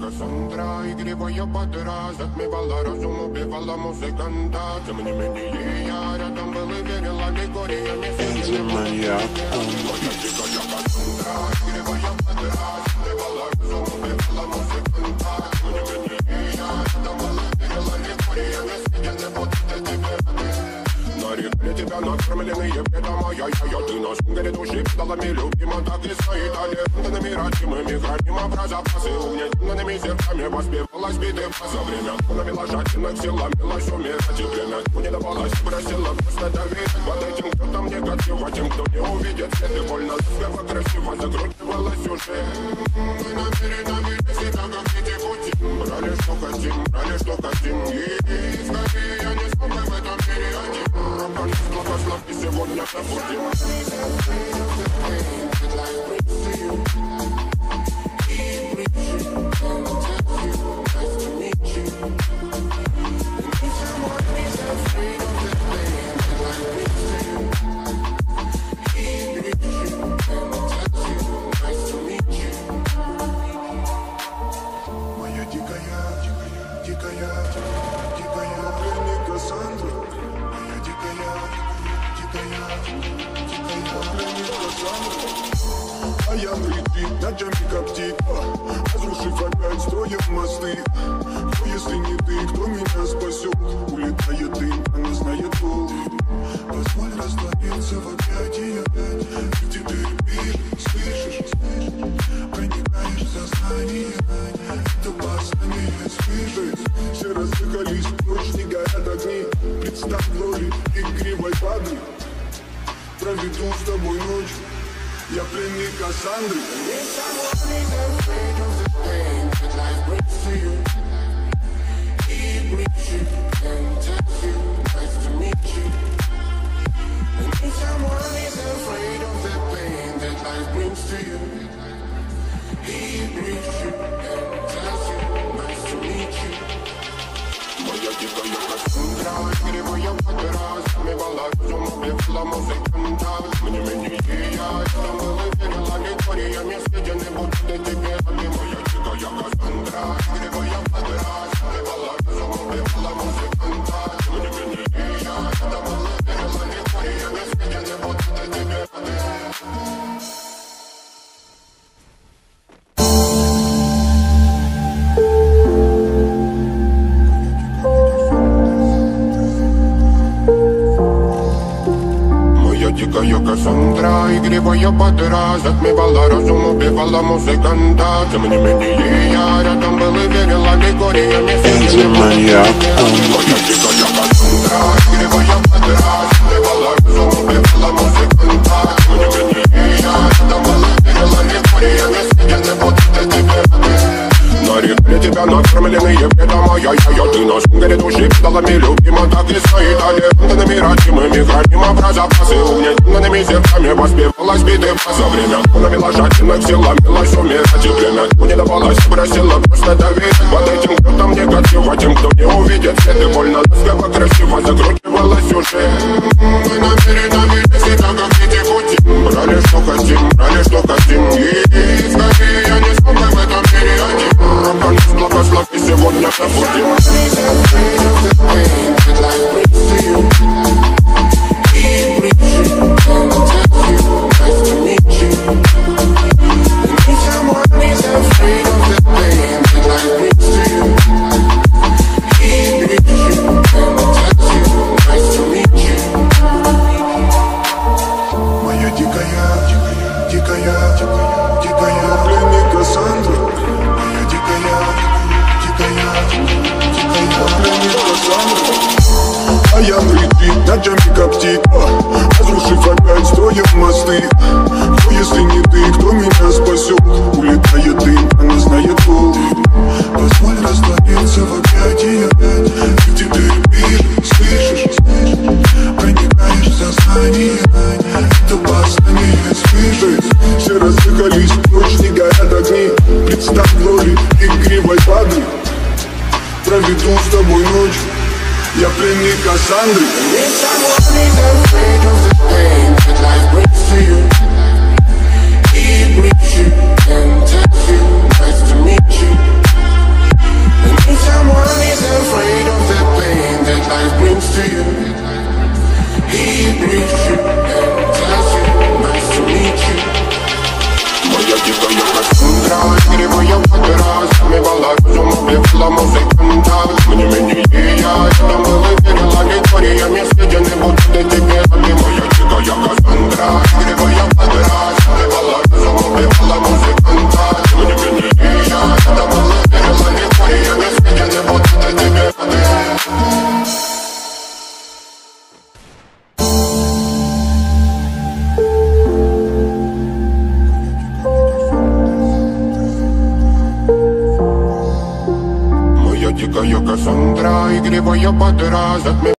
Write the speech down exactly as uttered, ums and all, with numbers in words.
Кассандра, игривая подра, затмевала разум, убивала музыканта. Тем не менее я рядом был и верила легориями. Моя дикая Кассандра, игривая подра, затмевала разум, убивала музыканта. Тем не менее я рядом был и верила легориями. Я не буду тебе. Нарекли тебя накормленные бредом, ай-яй-яй, ты на шунгере души педалами любима, так и стоит талентами родимыми, храним образопасы, угнетенными сердцами воспевалась биты за время, навела жадинок, сила милась умирать, и время не давалась, просила просто доверить под этим, кто там негатива, тем, кто не увидит свет, и больно ласково, красиво закручивалась уже. Мы намерены себя, как эти пути, брали, что хотим, брали, что хотим, и скорее я не смог в этом мире один. Благослови сегодня забудем. Моя дикая, дикая, дикая, дикая пленник Кассандра. Моя дикая, дикая, дикая пленник Кассандра. А я летит, на джампе коптит, разрушив опять строим мосты. Кто, если не ты, кто меня спасет? Улетает дым, она знает пол. Позволь раствориться в объятии опять. Ты теперь видишь, слышишь, проникаешь в сознание. Это опасное слышишь. Все разыгрались, ночь не горят огни. Представь роли игривой падры. Проведу с тобой ночь. Я пленник Кассандры. Моя дикая Кассандра, игривая подра, затмевала разум, убивала музыканта. Тем не менее я рядом был и верила легориями, съедены будут тебе. Моя дикая Кассандра, игривая подра, затмевала разум, убивала музыканта. Тем не менее я рядом был и верила легориями, съедены будут тебе. Дикая Кассандра, игривая подра, затмевала разум, убивала музыканта. Тем не менее я рядом был и верила легориями. Моя дикая Кассандра, игривая подра, затмевала разум, убивала музыканта. Тем не менее я рядом был и верила легориями. Я не буду тебе. Нарекли тебя накормленные бредом, ай-яй-яй, ты на шунгере души педалами любима, так и стоит талентами родимыми, храним образопасы, угнетенными сердцами воспевалась биты за время, навела жадинок, сила милась умирать, и время не давалась, просила просто доверить под этим, кто там негатива, тем, кто не увидит свет, и больно ласково, красиво закручивалась уже. Мы намерены себя, как эти пути, брали, что хотим, брали, что хотим, и скорее я не смог в этом мире один. Благослови сегодня забудем. Моя дикая, дикая, дикая, дикая пленник Кассандра. Моя дикая, дикая, дикая пленник Кассандра. А я летит, на джампе коптит, разрушив опять строим мосты. Кто, если не ты, кто меня спасет? Улетает дым, она знает пол. Позволь раствориться в объятии опять. Ты теперь видишь, слышишь, проникаешь в сознание. Это опасное слышишь. Все разыгрались, ночь не горят огни. Представь роли игривой падры. Проведу с тобой ночь. Я пленник Кассандры. Nice to meet you. someone is afraid of the pain that life brings to you. He breathes you and tells you, nice to meet you. Моя дикая Кассандра, игривая подра, затмевала разум, убивала музыканта. Тем не менее я там был и верила лекториями, сидя не буду для тебя. Ты моя дикая Кассандра, игривая подра, затмевала разум, убивала музыканта. Тем не менее я там был и верила лекториями, сидя не буду для тебя. Дикая Кассандра, игривая подра, затмевала